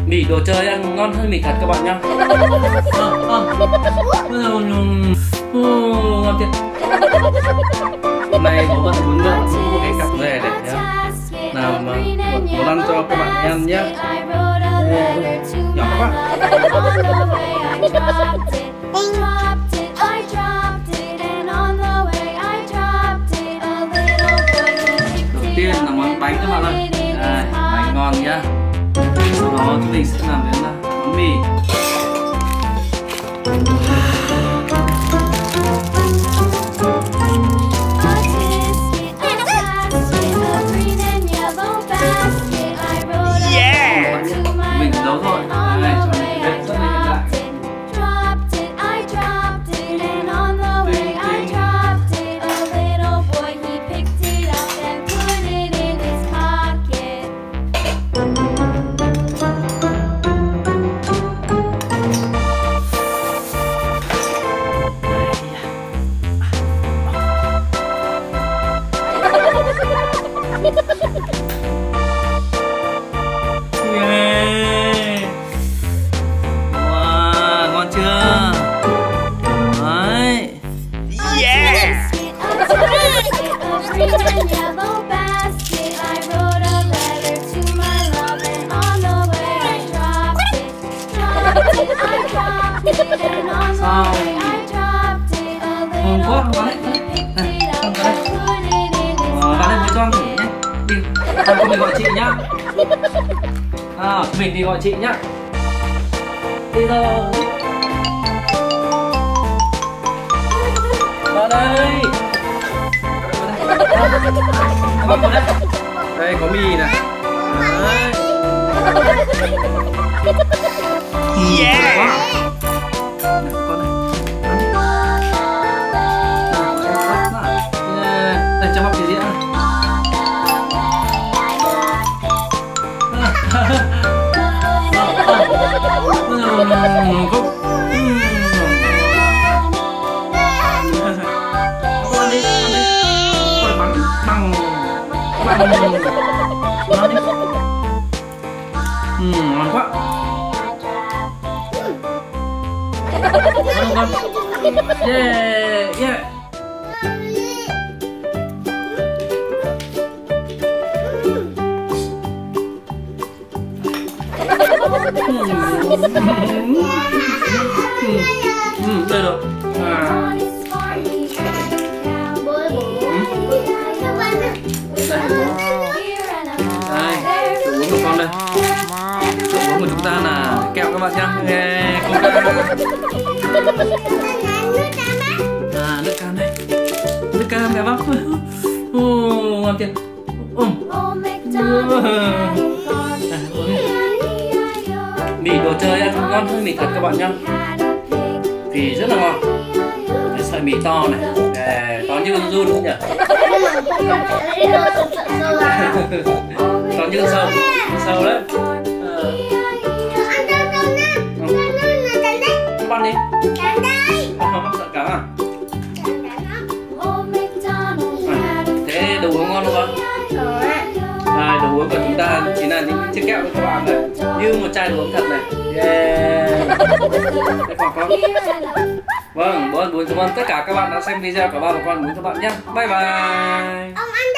Mì đồ chơi ăn ngon hơn mì thật các bạn nhá. Ngon thiệt. Hôm nay bố bạn muốn mua một cái cặp về để nào mà muốn ăn cho các bạn ăn nhé. Nhỏ quá. Đầu tiên là món bánh các bạn ơi. Đây, bánh ngon nhá. Sau đó chúng mình sẽ làm đến món mì. Mình nấu thôi. Đây, cho mình bếp rất là hiện đại. Sao? Ngon quá, ngon đấy. Này, con vào đây. Vào đây với con thử nhé. Đi, con mình gọi chị nhá. Mình đi gọi chị nhá. Đi rồi. Vào đây. Vào đây. Đây có mì này. Đấy. Yeah. Wow. Đây cho bọc gì nữa. Con đi, con bắn bằng nó đi. Ngon quá. Ngon. Yeah, yeah. Đây rồi. Đây, đồ uống của con đây. Đồ uống của chúng ta là kẹo các bạn nhá. Nước cam đây. Nước cam kẹo bắp. Ngon tiền. Mì đồ chơi ăn ngon hơn mì thật các bạn nhá. Vì rất là ngon. Cái sợi mì to này, to như con giun không nhỉ? To như con sâu, sâu đấy. Không ăn đi. Không sợ cá à? Thế đồ uống ngon không con? Đây, đồ uống của chúng ta chính là những chiếc kẹo các bạn đấy, như một chai đồ uống thật này. Yeah. Đây phòng con. Vâng, bố muốn cảm ơn tất cả các bạn đã xem video của ba và con muốn các bạn nhé. Bye bye.